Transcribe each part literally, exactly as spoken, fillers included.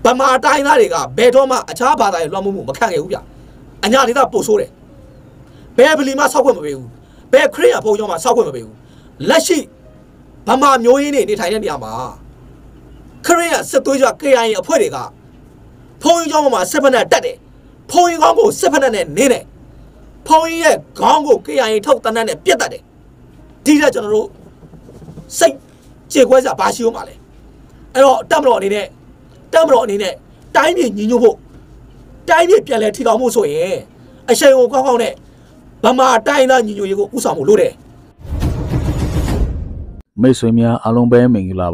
ဗမာတိုင်းသားတွေကဘယ်တော့မှအခြားဘာသာရေးလွှမ်းမိုးမှုမခံခဲ့ဘူးဗျအညာဒေသပို့ဆိုးတယ်ဘယ်ဗလီမှဆောက်ခွင့်မပေးဘူးဘယ်ခရစ်ယာန်ဘုန်းကြီးမှဆောက်ခွင့်မပေးဘူးလက်ရှိဗမာမျိုးရင်းတွေနေထိုင်တဲ့နေရာမှာခရစ်ယာန်စစ်သွေးကြွ K I A အဖွဲ့တွေကဘုန်းကြီးကျောင်းမှာစစ်ဖက်နဲ့တက်တယ်ဘုန်းကြီးကောင်းကိုစစ်ဖက်နဲ့နေတယ်ဘုန်းကြီးရဲ့ခေါင်းကို K I A ထုတ်တန်းတန်းနဲ့ပြတ်တတ်တယ်ဒီကကျွန်တော်တို့စိတ်ကြေခွဲစားဘာရှိဦးမှာလဲအဲ့တော့တက်မတော်အနေနဲ့တက်မတော်အနေနဲ့တိုင်းပြည်ညီညွတ်ဖို့တိုင်းပြည်ပြန်လဲထီထောင်မှုဆိုရင်အရှိန်ကိုကောင်းကောင်းနဲ့ဗမာတိုင်းသားညီညွတ်ရေးကိုဥဆောင်ဖို့လိုတယ်မိတ်ဆွေများအားလုံးပဲမင်္ဂလာပါ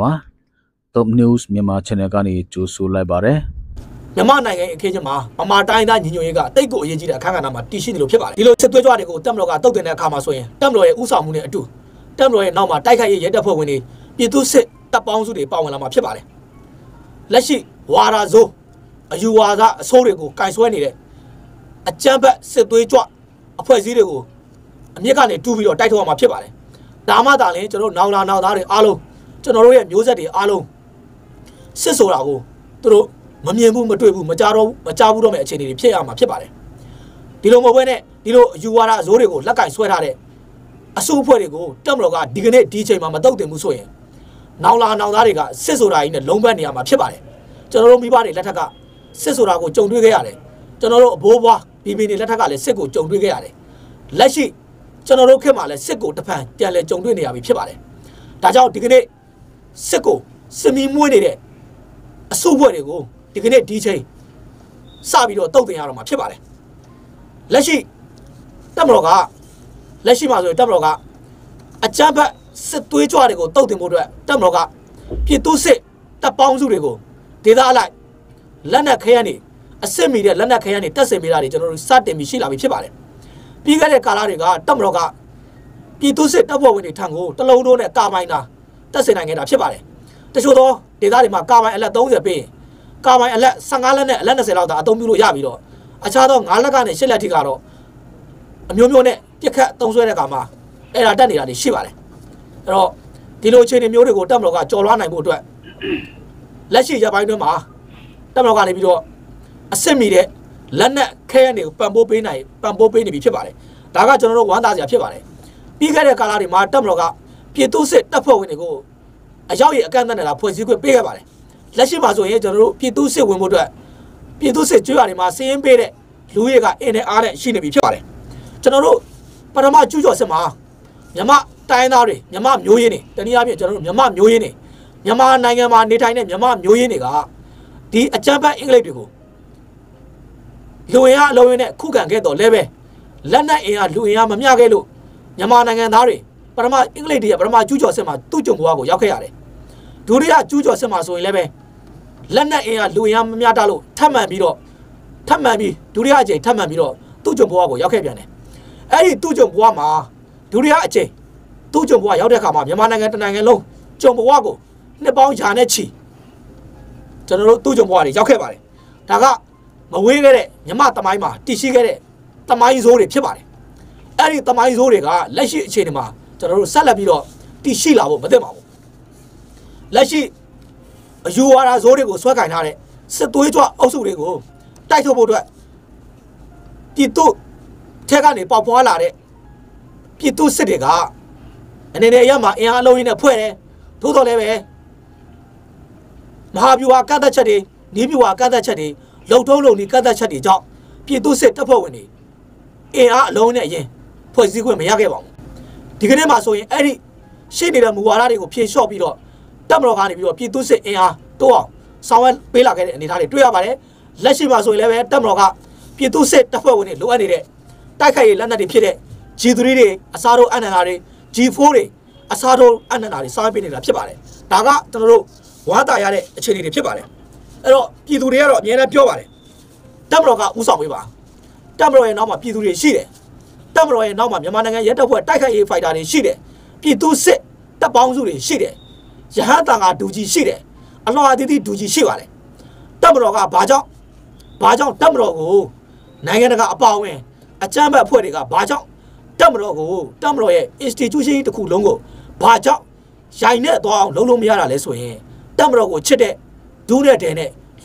Top News မြန်မာ Channel ကနေကြိုဆိုလိုက်ပါတယ်မြန်မာနိုင်ငံအခင်းချင်းမှာဗမာတိုင်းသားညီညွတ်ရေးကတိတ်ကိုအရေးကြီးတဲ့အခမ်းကဏ္ဍမှာတည်ရှိတယ်လို့ဖြစ်ပါတယ်ဒီလိုစစ်သွေးကြွတွေကိုတက်မတော်ကတုတ်တင်တဲ့အခါမှာဆိုရင်တက်မတော်ရဲ့ဥဆောင်မှုနဲ့အတူတက်မတော်ရဲ့နောက်မှာတိုက်ခိုက်ရေးရဲတပ်ဖွဲ့ဝင်တွေပြည်သူစစ်တပ်ပေါင်းစုတွေပါဝင်လာမှာဖြစ်ပါတယ်လက်ရှိဝါရာဇိုးအယူဝါဒအဆိုးတွေကိုကင်ဆွဲနေတဲ့အကြမ်းဖက်စစ်သွေးကြွအဖွဲ့အစည်းတွေကိုအမြင့်ကနေတူးပြီးတော့တိုက်ထုတ်ရမှာဖြစ်ပါတယ်ဒါမှသာလေကျွန်တော်တို့နောင်လာနောက်သားတွေအားလုံးကျွန်တော်တို့ရဲ့မျိုးဆက်တွေအားလုံးစစ်ဆိုတာကိုသူတို့မမြင်ဘူးမတွေ့ဘူးမကြားတော့မကြားဘူးတော့မယ့်အခြေအနေတွေဖြစ်ရမှာဖြစ်ပါတယ်ဒီလိုမဟုတ်ဘဲနဲ့ဒီလိုအယူဝါဒအဆိုးတွေကိုလက်ကင်ဆွဲထားတဲ့အဆိုးအဖွဲ့တွေကိုတက်မတော်ကဒီကနေ့ဒီချိန်မှာမတုတ်တင်ဘူးဆိုရင်နောင်လာနောင်သားတွေကစစ်ဆိုတာကြီးနဲ့လုံးပတ်နေရမှာဖြစ်ပါတယ်ကျွန်တော်တို့မိဘတွေလက်ထက်ကစစ်ဆိုတာကိုကြုံတွေ့ခဲ့ရတယ်ကျွန်တော်တို့အဘိုးဘွားဘီဘီနေလက်ထက်ကလည်းစစ်ကိုကြုံတွေ့ခဲ့ရတယ်လက်ရှိကျွန်တော်တို့ခေတ်မှာလည်းစစ်ကိုတဖန်ပြန်လဲကြုံတွေ့နေရပြီဖြစ်ပါတယ်ဒါကြောင့်ဒီကနေ့စစ်ကိုစမီမွေးနေတဲ့အဆိုးဘွဲ့တွေကိုဒီကနေ့ဒီချိန်စပြီးတော့တုတ်တင်ရတော့မှာဖြစ်ပါတယ်လက်ရှိတပ်မတော်ကလက်ရှိမှာဆိုရင်တပ်မတော်ကအကြမ်းဖက်စစ်သွေးကြွတွေကိုတုတ်တင်ဖို့အတွက်တပ်မတော်ကပြည်သူစစ်တပ်ပေါင်းစုတွေကိုဒေသအလိုက်လက်နက်ခဲယမ်းတွေအစစ်မီတဲ့လက်နက်ခဲယမ်းတွေတက်ဆင်ပေးတာတွေကျွန်တော်တို့စတင်ပြီးရှိလာပြီဖြစ်ပါတယ်ပြီးခဲ့တဲ့ကာလတွေကတပ်မတော်ကပြည်သူစစ်တပ်ဖွဲ့ဝင်တွေထံကိုတလုံးလုံးနဲ့ကာမိုင်းတာတက်ဆင်နိုင်ခဲ့တာဖြစ်ပါတယ်တချို့သောဒေသတွေမှာကာမိုင်းအလက်သုံးဆယ်ပေးကာမိုင်းအလက်ဆယ့်ငါးလက်နဲ့အလက်၂၀လောက်သာအသုံးပြုလို့ရပြီးတော့အခြားသော၅လက်ကနေ၈လက်ထိကတော့အမျိုးမျိုးနဲ့ပြက်ခတ်သုံးဆွဲတဲ့အခါမှာအဲ့ဒါတက်နေတာတွေရှိပါတယ်အဲ့တော့ဒီလိုအခြေအနေမျိုးတွေကိုတပ်မတော်ကကြော်လွှားနိုင်ဖို့အတွက်လက်ရှိရပိုင်းတွင်းမှာတပ်မတော်ကနေပြီးတော့အစစ်မီတဲ့လက်နက်ခဲယမ်းတွေကိုပံ့ပိုးပေးနိုင်ပံ့ပိုးပေးနေပြီဖြစ်ပါတယ်ဒါကကျွန်တော်တို့ဝမ်းသာစရာဖြစ်ပါတယ်ပြီးခဲ့တဲ့ကာလတွေမှာတပ်မတော်ကပြည်သူစစ်တပ်ဖွဲ့ဝင်တွေကိုအရောက်ရအကန့်အသတ်နဲ့လာဖွဲ့စည်းခွင့်ပေးခဲ့ပါတယ်လက်ရှိမှာဆိုရင်ကျွန်တော်တို့ပြည်သူစစ်ဝင်ဖို့အတွက်ပြည်သူစစ်ကျွေးရတွေမှာစည်ရင်းပေးတဲ့လူရဲကအင်းနဲ့အားနဲ့ရှိနေပြီဖြစ်ပါတယ်ကျွန်တော်တို့ပထမကျူးကျော်စစ်မှာမြမတိုင်းသားတွေမြမမျိုးရင်းတွေတနည်းအားဖြင့်ကျွန်တော်တို့မြမမျိုးရင်းတွေမြန်မာနိုင်ငံမှာနေထိုင်တဲ့မြမမျိုးရင်းတွေကဒီအကြမ်းဖက်အင်္ဂလိပ်တွေကိုလူဝင်အားအလုံးရင်းနဲ့ခုခံခဲ့တော့လဲပဲလက်နက်အင်အားလူအင်အားမမျှခဲ့လို့မြန်မာနိုင်ငံသားတွေပထမအင်္ဂလိပ်တွေကပထမကျူးကျော်စစ်မှာသူ့ကြုံဘဝကိုရောက်ခဲ့ရတယ်ဒုတိယကျူးကျော်စစ်မှာဆိုရင်လည်းပဲလက်နက်အင်အားလူအင်အားမမျှတလို့ထပ်မံပြီးတော့ထပ်မံပြီးဒုတိယအကြိမ်ထပ်မံပြီးတော့သူ့ကြုံဘဝကိုရောက်ခဲ့ပြန်တယ်အဲ့ဒီသူ့ကြုံဘဝမှာဒုတိယအကြိမ်သူ့ကြုံဘဝရောက်တဲ့အခါမှာမြန်မာနိုင်ငံတနိုင်ငံလုံးကြုံဘဝကိုနှစ်ပေါင်းရာနဲ့ချီကျွန်တော်တို့သူ့ကြုံဘဝတွေရောက်ခဲ့ပါတယ်ဒါကမဝေးခဲ့တဲ့မြမသမိုင်းမှာတည်ရှိခဲ့တဲ့သမိုင်းဆိုးတွေဖြစ်ပါတယ်အဲ့ဒီသမိုင်းဆိုးတွေကလက်ရှိအခြေအနေမှာကျွန်တော်တို့ဆက်လက်ပြီးတော့တည်ရှိလာဖို့မသင့်ပါဘူးလက်ရှိအယူဝါဒဆိုးတွေကိုဆွဲကင်ထားတဲ့စစ်သွေးကြွအုပ်စုတွေကိုတိုက်ထုတ်ဖို့အတွက်ပြည်သူထက်ကနေပေါက်ဖွာလာတဲ့ပြည်သူစစ်တွေကအနေနဲ့ရမှာအင်အားအလုံးရင်းနဲ့ဖွဲ့တယ်သို့တော်လည်းပဲမဟာဗျူဟာကန့်သက်ချက်တွေနီးဗျူဟာကန့်သက်ချက်တွေလုံထုံးလုံဒီကန့်သက်ချက်တွေကြောင့်ပြည်သူစစ်တပ်ဖွဲ့ဝင်တွေအင်အားအလုံးနဲ့အရင်ဖွဲ့စည်းခွင့်မရခဲ့ပါဘူးဒီကနေ့မှဆိုရင်အဲ့ဒီရှေ့နေတဲ့မူဝါဒတွေကိုဖြေလျှော့ပြီးတော့တပ်မတော်ကနေပြီးတော့ပြည်သူစစ်အင်အားတိုးအောင်ဆောင်ရွက်ပေးလာခဲ့တဲ့အနေအထားတွေတွေ့ရပါတယ်လက်ရှိမှာဆိုရင်လည်းပဲတပ်မတော်ကပြည်သူစစ်တပ်ဖွဲ့ဝင်တွေလိုအပ်နေတဲ့တိုက်ခိုက်ရေးလက်နက်တွေဖြစ်တဲ့ G 3 တွေအစားထိုးအနန္တာတွေ G 4 တွေအစားထိုးအနန္တာတွေဆောင်ရွက်ပေးနေတာဖြစ်ပါတယ်ဒါကကျွန်တော်တို့ဝါသာရတဲ့အခြေအနေတွေဖြစ်ပါတယ်အဲ့တော့ပြည်သူတွေကတော့အများနဲ့ပြောပါတယ်တပ်မတော်ကဥဆောင်ပေးပါတပ်မတော်ရဲ့နောက်မှာပြည်သူတွေရှိတယ်တပ်မတော်ရဲ့နောက်မှာမြန်မာနိုင်ငံရဲတပ်ဖွဲ့တိုက်ခိုက်ရေးဖိုက်တာတွေရှိတယ်ပြည်သူစစ်တပ်ပေါင်းစုတွေရှိတယ်ရဟန်းတန်ခါဒူကြီးရှိတယ်အလွန်အသီးသီးဒူကြီးရှိပါတယ်တပ်မတော်ကဘာကြောင့်ဘာကြောင့်တပ်မတော်ကိုနိုင်ငံတကာအပါအဝင်အကြမ်းဖက်အဖွဲ့တွေကဘာကြောင့်တပ်မတော်ကိုတပ်မတော်ရဲ့ institution တစ်ခုလုံးကိုဘာကြောင့်ရိုင်နဲ့သွားအောင်လုံးလုံးမရတာလဲဆိုရင်တပ်မတော်ကိုချစ်တဲ့ဒူးနဲ့တဲနဲ့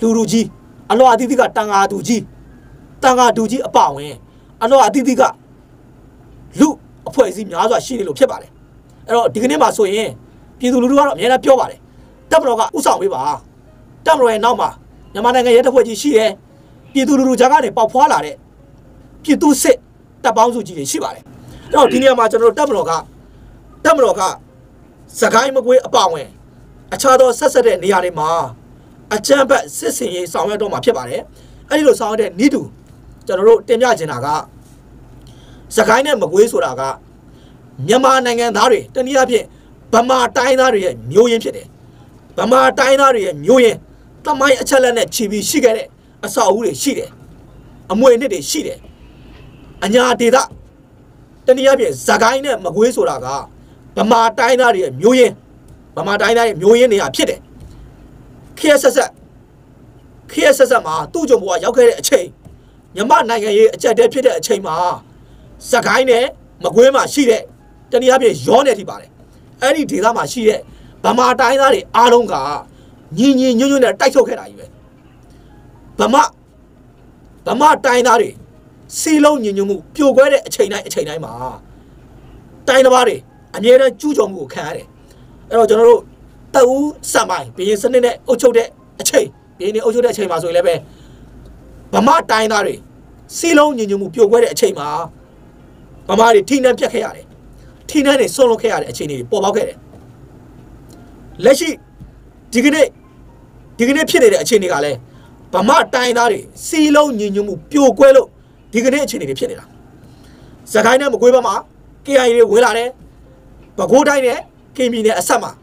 လူလူကြီးအလွာအသီးသီးကတန်ဃာသူကြီးတန်ဃာသူကြီးအပါဝင်အလွာအသီးသီးကလူအဖွဲ့အစည်းများစွာရှိနေလို့ဖြစ်ပါတယ်အဲ့တော့ဒီကနေ့မှာဆိုရင်ပြည်သူလူထုကတော့အများနဲ့ပြောပါတယ်တပ်မတော်ကဥဆောင်ပေးပါတပ်မတော်ရဲ့နောက်မှာမြန်မာနိုင်ငံရဲတပ်ဖွဲ့ကြီးရှိတယ်ပြည်သူလူထုကြားကနေပေါက်ဖွာလာတဲ့ပြည်သူစစ်တပ်ပေါင်းစုကြီးတွေရှိပါတယ်အဲ့တော့ဒီနေရာမှာကျွန်တော်တို့တပ်မတော်ကတပ်မတော်ကစကိုင်းမကွေးအပါဝင်အခြားသောဆက်ဆက်တဲ့နေရာတွေမှာအကြမ်းဖက်စစ်စင်ရေးဆောင်ရွက်တော့မှာဖြစ်ပါတယ်အဲ့ဒီလိုဆောင်ရွက်တဲ့ဤသူကျွန်တော်တို့တင်ပြချင်တာကစကိုင်းနဲ့မကွေးဆိုတာကမြန်မာနိုင်ငံသားတွေတနည်းအားဖြင့်ဗမာတိုင်းသားတွေရဲ့မျိုးရင်းဖြစ်တယ်ဗမာတိုင်းသားတွေရဲ့မျိုးရင်းတမိုင်းအချက်လက်နဲ့ခြီးပြီးရှိခဲ့တဲ့အဆောက်အဦတွေရှိတယ်အမွေအနှစ်တွေရှိတယ်အညာဒေသတနည်းအားဖြင့်စကိုင်းနဲ့မကွေးဆိုတာကဗမာတိုင်းသားတွေရဲ့မျိုးရင်းဗမာတိုင်းသားရဲ့မျိုးရင်းနေရာဖြစ်တယ်ခေတ်ဆက်ဆက်ခေတ်ဆက်ဆက်မှာသူ့ကြုံဘဝရောက်ခဲ့တဲ့အချိန်မြန်မာနိုင်ငံရေးအကြက်တဲဖြစ်တဲ့အချိန်မှာစကိုင်းနဲ့မကွေးမှာရှိတဲ့တနည်းအားဖြင့်ရောနေထိပါတယ်အဲ့ဒီဒေသမှာရှိတဲ့ဗမာတိုင်းသားတွေအားလုံးကညီညီညွတ်ညွတ်နဲ့တိုက်ထုတ်ခဲ့တာကြီးပဲဗမာဗမာတိုင်းသားတွေစီလုံးညီညွတ်မှုပြိုကွဲတဲ့အချိန်တိုင်းအချိန်တိုင်းမှာတိုင်းသားတွေအမြဲတမ်းကျူးကျော်မှုကိုခံရတယ်အဲ့တော့ကျွန်တော်တို့တအူးစံပိုင်းဘီရင်စနစ်နဲ့အုပ်ချုပ်တဲ့အချိန်ဘီရင်အုပ်ချုပ်တဲ့အချိန်မှာဆိုရင်လည်းပဲဗမာတိုင်းသားတွေစီလုံးညီညွတ်မှုပြိုကွဲတဲ့အချိန်မှာဗမာတွေထိနှံပြတ်ခဲ့ရတယ်ထိနှံတွေဆွန့်လွတ်ခဲ့ရတဲ့အခြေအနေတွေပေါ်ပေါက်ခဲ့တယ်လက်ရှိဒီကနေ့ဒီကနေ့ဖြစ်နေတဲ့အခြေအနေကလည်းဗမာတိုင်းသားတွေစီလုံးညီညွတ်မှုပြိုကွဲလို့ဒီကနေ့အခြေအနေတွေဖြစ်နေတာစကိုင်းနဲ့မကွေးဘက်မှာ K I A တွေဝင်လာတယ်ပဲခူးတိုင်းနဲ့ K M I နဲ့အဆက်မှာ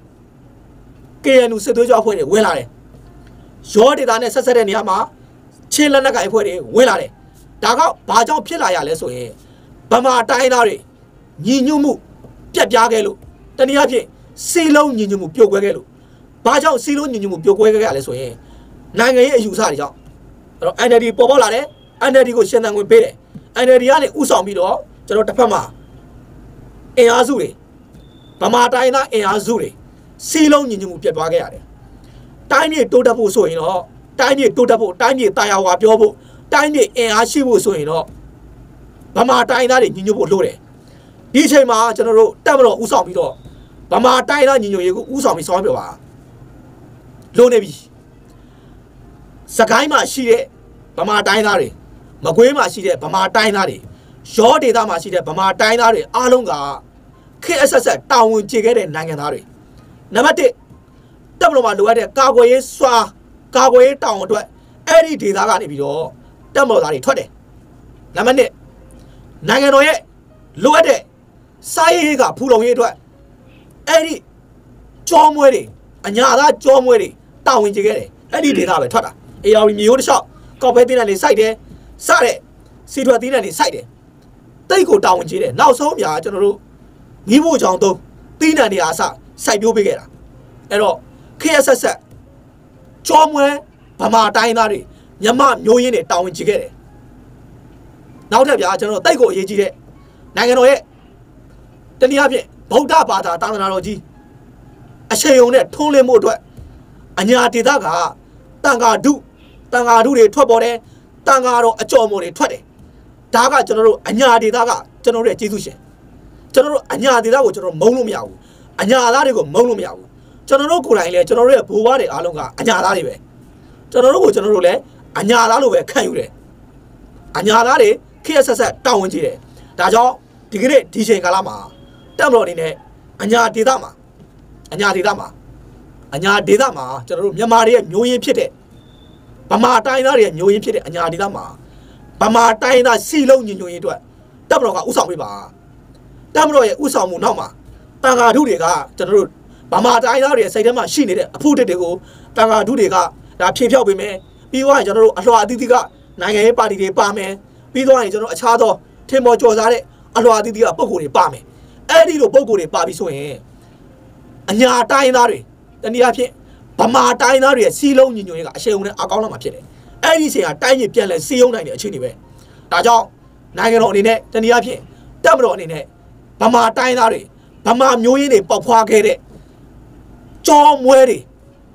K N U စစ်သွေးကြွအဖွဲ့တွေဝင်လာတယ်ရောဒေသနဲ့ဆက်ဆက်တဲ့နေရာမှာချင်းလက်နက်ကိုင်အဖွဲ့တွေဝင်လာတယ်ဒါကဘာကြောင့်ဖြစ်လာရလဲဆိုရင်ဗမာတိုင်းသားတွေညီညွတ်မှုပြတ်ပြားခဲ့လို့တနည်းအားဖြင့်စီလုံးညီညွတ်မှုပြိုကွဲခဲ့လို့ဘာကြောင့်စီလုံးညီညွတ်မှုပြိုကွဲခဲ့ရလဲဆိုရင်နိုင်ငံရေးအယူဆတွေကြောင့်အဲ့တော့ N L D ပေါ်ပေါက်လာတယ် N L D ကိုရှင်သန်ခွင့်ပေးတယ် N L D ကနေဥဆောင်ပြီးတော့ကျွန်တော်တစ်ဖက်မှာအင်အားစုတွေဗမာတိုင်းသားအင်အားစုတွေစီလုံးညီညွတ်မှုပြတ်သွားခဲ့ရတယ်တိုင်းပြည်တိုးတက်ဖို့ဆိုရင်တော့တိုင်းပြည်တိုးတက်ဖို့တိုင်းပြည်တာယာဝါပြောဖို့တိုင်းပြည်အင်အားရှိဖို့ဆိုရင်တော့ဗမာတိုင်းသားတွေညီညွတ်ဖို့လိုတယ်ဒီအချိန်မှာကျွန်တော်တို့တက်မတော်ဥဆောင်ပြီးတော့ဗမာတိုင်းသားညီညွတ်ရေးကိုဥဆောင်ပြီးဆောင်ရွက်ပြပါလိုနေပြီစကိုင်းမှာရှိတဲ့ဗမာတိုင်းသားတွေမကွေးမှာရှိတဲ့ဗမာတိုင်းသားတွေရောဒေသမှာရှိတဲ့ဗမာတိုင်းသားတွေအားလုံးကခေတ်အဆက်ဆက်တာဝန်ကျေခဲ့တဲ့နိုင်ငံသားတွေနံပါတ်တစ်တက်မတော်မှာလိုအပ်တဲ့ကာကွယ်ရေးစွာကာကွယ်ရေးတာဝန်အတွက်အဲ့ဒီဒေသကနေပြီးတော့တက်မတော်သားတွေထွက်တယ်နံပါတ်နှစ်နိုင်ငံတော်ရဲ့လိုအပ်တဲ့စာရေးကဖူလုံရေးအတွက်အဲ့ဒီကြောမွဲတွေအညာသားကြောမွဲတွေတာဝန်ကျေခဲ့တယ်အဲ့ဒီဒေသပဲထွက်တာအေယာဝတီမြေရိုးတစ်လျှောက်ကောက်ပဲတင်းတဲ့နေစိုက်တယ်စတဲ့စီထွတ်တင်းတဲ့နေစိုက်တယ်တိတ်ကိုတာဝန်ကျေတယ်နောက်ဆုံးပြာကျွန်တော်တို့မိဖို့ကြောင့်သုံးတင်းတဲ့နေရာအစစိုက်ပြိုးပေးခဲ့တာအဲ့တော့ခေတ်ဆက်ဆက်ကြောမွဲဗမာတိုင်းသားတွေမြမမျိုးရင်းတွေတာဝန်ကျေခဲ့တယ်နောက်ထပ်ပြာကျွန်တော်တိတ်ကိုအရေးကြီးတဲ့နိုင်ငံတော်ရဲ့တနည်းအားဖြင့်ဗုဒ္ဓဘာသာသာသနာတော်ကြီးအရှိန်အဟုန်နဲ့ထုံးလင်းမှုအတွက်အညာဒေသကတန်ဃာဓုတန်ဃာဓုတွေထွက်ပေါ်တယ်တန်ဃာတော်အကျော်မော်တွေထွက်တယ်ဒါကကျွန်တော်တို့အညာဒေသကကျွန်တော်တို့ရဲ့ကျေးဇူးရှင်ကျွန်တော်တို့အညာဒေသကိုကျွန်တော်မုန်းလို့မရဘူးအညာသားတွေကိုမုန်းလို့မရဘူးကျွန်တော်တို့ကိုယ်တိုင်လည်းကျွန်တော်တို့ရဲ့ဘိုးဘွားတွေအားလုံးကအညာသားတွေပဲကျွန်တော်တို့ကိုကျွန်တော်တို့လည်းအညာသားလိုပဲခံယူတယ်အညာသားတွေခေတ်ဆက်ဆက်တာဝန်ကြီးတယ်ဒါကြောင့်ဒီကနေ့ဒီချိန်ကာလမှာတက်မတော်အနေနဲ့အညာဒေသမှာအညာဒေသမှာအညာဒေသမှာကျွန်တော်တို့မြန်မာတွေရဲ့မျိုးရင်းဖြစ်တဲ့ဗမာတိုင်းသားတွေရဲ့မျိုးရင်းဖြစ်တဲ့အညာဒေသမှာဗမာတိုင်းသားစီလုံးညီညွတ်ရေးအတွက်တက်မတော်ကဥဆောင်ပေးပါတက်မတော်ရဲ့ဥဆောင်မှုနောက်မှာတန်ဃာဓုတွေကကျွန်တော်တို့ဗမာတိုင်းသားတွေရဲ့စိတ်ထဲမှာရှိနေတဲ့အဖို့တက်တွေကိုတန်ဃာဓုတွေကဒါဖြေဖြောက်ပေးမယ်ပြီးတော့ကျွန်တော်တို့အလွှာအသီးသီးကနိုင်ငံရေးပါတီတွေပါမယ်ပြီးတော့ရင်ကျွန်တော်အခြားသောထင်ပေါ်ကျော်စားတဲ့အလွှာအသီးသီးကပုံကိုယ်တွေပါမယ်အဲ့ဒီလိုပုံကိုယ်တွေပါပြီးဆိုရင်အညာတိုင်းသားတွေတနည်းအားဖြင့်ဗမာတိုင်းသားတွေရဲ့စီလုံးညီညွတ်ရေးကအရှိန်အဟုန်နဲ့အကောင်းလာမှာဖြစ်တယ်အဲ့ဒီချိန်ကတိုင်းပြည်ပြန်လဲစီးရုံးနိုင်တဲ့အခြေအနေပဲဒါကြောင့်နိုင်ငံတော်အနေနဲ့တနည်းအားဖြင့်တပ်မတော်အနေနဲ့ဗမာတိုင်းသားတွေဗမာမျိုးရင်းတွေပေါက်ဖွားခဲ့တဲ့ကြောမွဲတွေ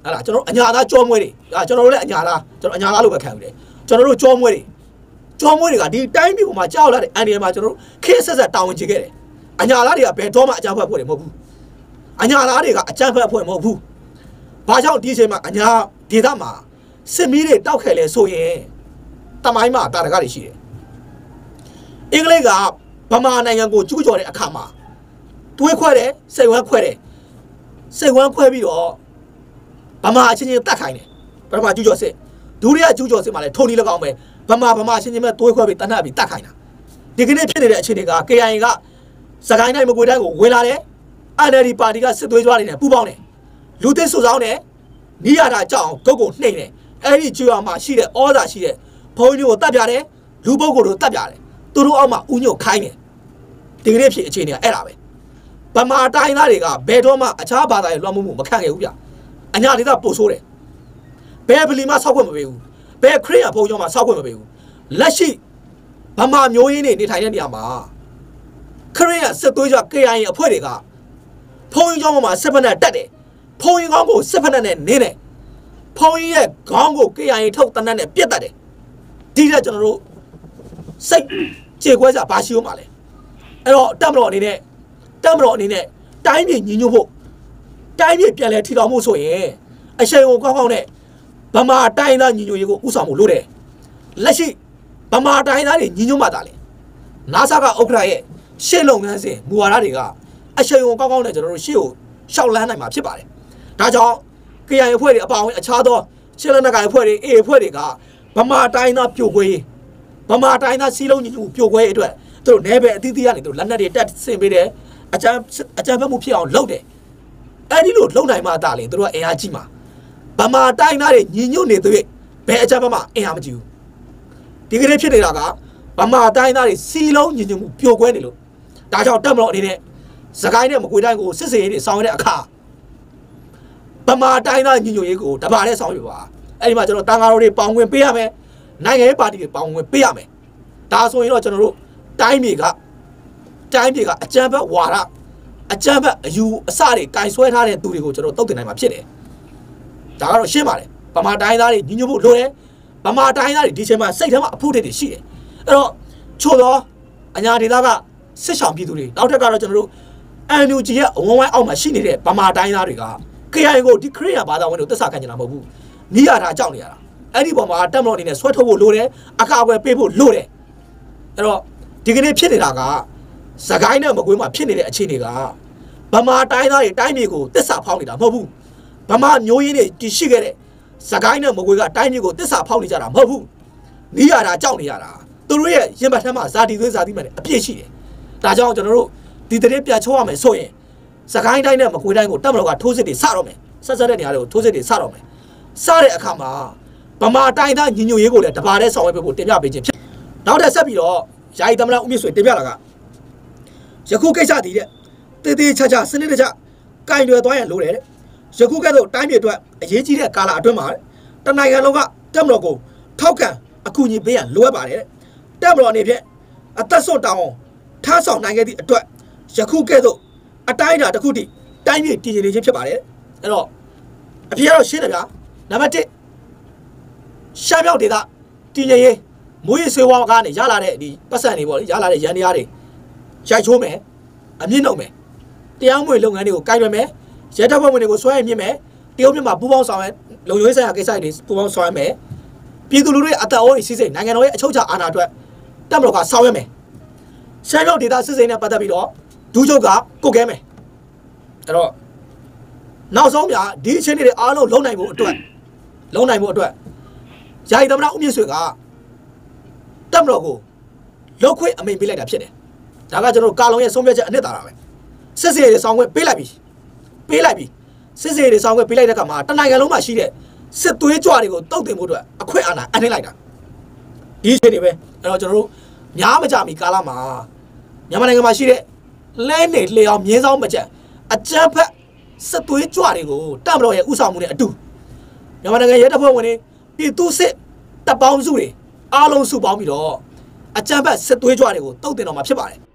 ဟာလားကျွန်တော်အညာသားကြောမွေးတွေအာကျွန်တော်တို့လည်းအညာသားကျွန်တော်အညာသားလို့ပဲခံယူတယ်ကျွန်တော်တို့ကြောမွေးတွေကြောမွေးတွေကဒီတိုင်းပြည်ပေါ်မှာကြောက်လာတဲ့အန်ဒီမှာကျွန်တော်တို့ခေတ်ဆက်ဆက်တာဝန်ချခဲ့တယ်အညာသားတွေကဘယ်တော့မှအကြမ်းဖက်ဖွဲ့တယ်မဟုတ်ဘူးအညာသားတွေကအကြမ်းဖက်ဖွဲ့မဟုတ်ဘူးဘာကြောင့်ဒီအချိန်မှာအညာဒေသမှာစစ်မီးတွေတောက်ခဲလဲဆိုရင်တမိုင်းမှာတာတကားတွေရှိတယ်အင်္ဂလိပ်ကဗမာနိုင်ငံကိုကျူးကျော်တဲ့အခါမှာတွေးခွဲတယ်စိတ်ဝမ်းခွဲတယ်စိတ်ဝမ်းခွဲပြီးတော့ဗမာအချင်းချင်းတတ်ခိုင်းတယ်ပထမကျူးကျော်စစ်ဒုတိယကျူးကျော်စစ်မှာလည်းထုံဒီ၎င်းပဲဗမာဗမာအချင်းချင်းပဲတွေးခွဲပြီးတတ်နှပ်ပြီးတတ်ခိုင်းတာဒီကနေ့ဖြစ်နေတဲ့အခြေအနေက K I A ကစကိုင်းတိုင်းမကွေးတိုင်းကိုဝင်လာတယ် N L D ပါတီကစစ်သွေးကြွားနေတယ်ပူပေါင်းတယ်လူသစ်စုဆောင်းတယ်နီးရတာကြောက်အောင်ဂုတ်ကိုနှိမ့်တယ်အဲ့ဒီကျွာမှာရှိတဲ့ဩဇာရှိတဲ့ဘုန်းကြီးတွေကိုတတ်ပြတယ်လူပုဂ္ဂိုလ်တို့တတ်ပြတယ်သူတို့အောက်မှာဥညွတ်ခိုင်းတယ်ဒီကနေ့ဖြစ်အခြေအနေကအဲ့ဒါပဲဗမာတိုင်းသားတွေကဘယ်တော့မှအခြားဘာသာရဲ့လွှမ်းမိုးမှုမခံခဲ့ဘူးဗျအညာဒေသပို့ဆိုးတယ်ဘယ်ဗလီမှဆောက်ခွင့်မပေးဘူးဘယ်ခရစ်ယာန်ဘုန်းကြီးမှဆောက်ခွင့်မပေးဘူးလက်ရှိဗမာမျိုးရင်းတွေနေထိုင်တဲ့နေရာမှာခရစ်ယာန်စစ်သွေးကြွ K I A အဖွဲ့တွေကဘုန်းကြီးကျောင်းမှာစစ်ဖက်နဲ့တက်တယ်ဘုန်းကြီးကောင်းကိုစစ်ဖက်နဲ့နင်းတယ်ဘုန်းကြီးရဲ့ခေါင်းကို K I A ထုတ်တနတ်နဲ့ပြတ်တတ်တယ်ဒီကကျွန်တော်တို့စိတ်ကြေခွဲစားဘာရှိဦးမှာလဲအဲ့တော့တက်မတော်အနေနဲ့တက်မတော်အနေနဲ့တိုင်းပြည်ညီညွတ်ဖို့တိုင်းပြည်ပြန်လဲထီထောင်မှုဆိုရင်အရှိန်ကိုကောင်းကောင်းနဲ့ဗမာတိုင်းသားညီညွတ်ရေးကိုဥဆောင်မှုလုပ်တယ်လက်ရှိဗမာတိုင်းသားတွေညီညွတ်မှသာလေနာဆာကဥက္ကဋ္ဌရဲ့ရှေ့လုပ်ငန်းစဉ်မူဝါဒတွေကအရှိန်ကိုကောင်းကောင်းနဲ့ကျွန်တော်တို့ရှေ့ကိုရှောက်လန်းနိုင်မှာဖြစ်ပါတယ်ဒါကြောင့် K I A အဖွဲ့တွေအပါအဝင်အခြားသောရှေ့လက်နက်ကိုင်အဖွဲ့တွေ A အဖွဲ့တွေကဗမာတိုင်းသားပြိုကွဲဗမာတိုင်းသားစီးလုံးညီညွတ်ပြိုကွဲအတွက်သူတို့နယ်ပယ်အသီးသီးကနေသူလက်နက်တွေတက်ဆင်ပေးတယ်အကြမ်းအကြမ်းဖက်မှုဖြစ်အောင်လုပ်တယ်အဲ့ဒီလိုလုပ်နိုင်မှသာလေသူတို့ကအင်အားကြီးမှာဗမာတိုင်းသားတွေညီညွတ်နေတဲ့ဘယ်အကြမ်းဖက်မှအင်အားမကြီးဘူးဒီကနေ့ဖြစ်နေတာကဗမာတိုင်းသားတွေစီးလုံးညီညွတ်မှုပြိုကွဲနေလို့ဒါကြောင့်တက်မလို့အနေနဲ့စကိုင်းနဲ့မကွေးတိုင်းကိုစစ်စေးရေးတွေဆောင်ရတဲ့အခါဗမာတိုင်းသားညီညွတ်ရေးကိုတပါးနဲ့ဆောင်ရွက်ပါအဲ့ဒီမှာကျွန်တော်တန်ဃာတော်တွေပေါင်းဝင်ပေးရမယ်နိုင်ငံရေးပါတီတွေပေါင်းဝင်ပေးရမယ်ဒါဆိုရင်တော့ကျွန်တော်တို့တိုင်းပြည်ကတိုင်းပြည်ကအကြမ်းဖက်ဝါဒအကြမ်းဖက်အယူအဆတွေကင်ဆွဲထားတဲ့သူတွေကိုကျွန်တော်တုတ်တင်နိုင်မှာဖြစ်တယ်ဒါကတော့ရှင်းပါတယ်ဗမာတိုင်းသားတွေညီညွတ်ဖို့လိုတယ်ဗမာတိုင်းသားတွေဒီချိန်မှာစိတ်ထဲမှာအဖို့တွေရှိတယ်အဲ့တော့ချို့သောအညာဒေသကစစ်ဆောင်ပြည်သူတွေနောက်ထပ်ကတော့ကျွန်တော်တို့ N U G ရဲ့အဝန်းဝိုင်းအောက်မှာရှိနေတဲ့ဗမာတိုင်းသားတွေက K I A ကိုဒီခရစ်ယာန်ဘာသာဝင်တို့သစ္စာခံကြတာမဟုတ်ဘူးနီးရတာကြောက်နေရတာအဲ့ဒီပေါ်မှာတက်မလို့အနေနဲ့ဆွဲထုတ်ဖို့လိုတယ်အကာအကွယ်ပေးဖို့လိုတယ်အဲ့တော့ဒီကနေ့ဖြစ်နေတာကစကိုင်းနဲ့မကွေးမှာဖြစ်နေတဲ့အခြေအနေကဗမာတိုင်းသားတွေတိုင်းပြည်ကိုသစ္စာဖောက်နေတာမဟုတ်ဘူးဗမာမျိုးရင်းတွေတည်ရှိခဲ့တဲ့စကိုင်းနဲ့မကွေးကတိုင်းပြည်ကိုသစ္စာဖောက်နေကြတာမဟုတ်ဘူးနီးရတာကြောက်နေရတာသူတို့ရဲ့ရင်ဘတ်ထဲမှာဇာတိသွေးဇာတိမှန်အပြည့်ရှိတယ်ဒါကြောင့်ကျွန်တော်တို့ဒီတရင်ပြချိုးရမယ်ဆိုရင်စကိုင်းတိုင်းနဲ့မကွေးတိုင်းကိုတက်မလို့ကထိုးစစ်တွေစတော့မယ်ဆက်ဆက်တဲ့နေရာတွေကိုထိုးစစ်တွေစတော့မယ်စတဲ့အခါမှာဗမာတိုင်းသားညီညွတ်ရေးကိုလည်းတပါးတဲ့ဆောင်ရွက်ဖို့တင်ပြပေးခြင်းဖြစ်နောက်ထပ်ဆက်ပြီးတော့ယာယီသမ္မတဦးမြင့်ဆွေတင်ပြလာကယခုကိစ္စတည်တဲ့တေးသေးချာချာစနစ်တကျကင်တွယ်သွားရလို့တယ်တဲ့ယခုကဲ့သို့တိုင်းပြည်အတွက်အရေးကြီးတဲ့ကာလအတွင်းမှာတနိုင်ငံလုံးကတက်မတော်ကိုထောက်ခံအကူအညီပေးရန်လိုအပ်ပါတယ်တဲ့တက်မတော်အနေဖြင့်အသက်ဆုံးတောင်းထားဆောင်နိုင်ခဲ့သည့်အတွက်ယခုကဲ့သို့အတိုင်းအတာတစ်ခုတည်းတိုင်းပြည်တည်ငြိမ်နေခြင်းဖြစ်ပါတယ်အဲ့တော့အဖြစ်ကတော့ရှင်းတယ်ဗျာနံပါတ်တစ်ရှားမြောက်ဒေသတည်ငြိမ်ရေးမွေးဆွေးဝါးကနေရလာတဲ့ဒီပတ်စံတွေပေါ့လေရလာတဲ့ရန်တရားတွေရိုက်ချိုးမယ်အမြင့်နှုတ်မယ်တရားမွေလုပ်ငန်းတွေကိုကိုင်တွယ်မယ်ရဲတပ်ဖွဲ့ဝင်တွေကိုဆွဲရမြင့်မယ်တရုတ်မြန်မာပူးပေါင်းဆောင်ရွက်လုံခြုံရေးဆိုင်ရာကိစ္စတွေပူးပေါင်းဆောင်ရွက်မယ်ပြည်သူလူထုရဲ့အသက်အိုးစီးစိမ်နိုင်ငံတော်ရဲ့အချုပ်အခြာအာဏာအတွက်တပ်မတော်ကဆောင်ရွက်မယ်ရှားမြောက်ဒေသစစ်စိမ်နဲ့ပတ်သက်ပြီးတော့ဒူးချုပ်ကကုတ်ကဲမယ်အဲ့တော့နောက်ဆုံးပြဒီအချင်းတွေအားလုံးလုံနိုင်ဖို့အတွက်လုံနိုင်ဖို့အတွက်ယာယီသမ္မတဦးမြင့်ဆွေကတက်မတော်ကိုလောက်ခွင့်အမိန်ပေးလိုက်တာဖြစ်တယ်ဒါကကျွန်တော်ကာလုံရဲ့ဆုံးဖြတ်ချက်အနှစ်သာရပဲစစ်စေးတွေဆောင်းခွင့်ပေးလိုက်ပြီပေးလိုက်ပြီစစ်စေးတွေဆောင်းခွင့်ပေးလိုက်တဲ့အခါမှာတနိုင်ငံလုံးမှာရှိတဲ့စစ်သွေးကြွတွေကိုတုတ်တင်ဖို့အတွက်အခွင့်အာဏာအနှိမ့်လိုက်တာဒီအချိန်တွေပဲအဲ့တော့ကျွန်တော်တို့များမကြမီကာလမှာမြန်မာနိုင်ငံမှာရှိတဲ့လဲနေလျော်မြင်းဆောင်မကြအကြမ်းဖက်စစ်သွေးကြွတွေကိုတပ်မတော်ရဲ့ဥဆောင်မှုနဲ့အတူမြန်မာနိုင်ငံရဲတပ်ဖွဲ့ဝင်တွေပြည်သူစစ်တပ်ပေါင်းစုတွေအားလုံးစုပေါင်းပြီးတော့အကြမ်းဖက်စစ်သွေးကြွတွေကိုတုတ်တင်တော်မှာဖြစ်ပါတယ်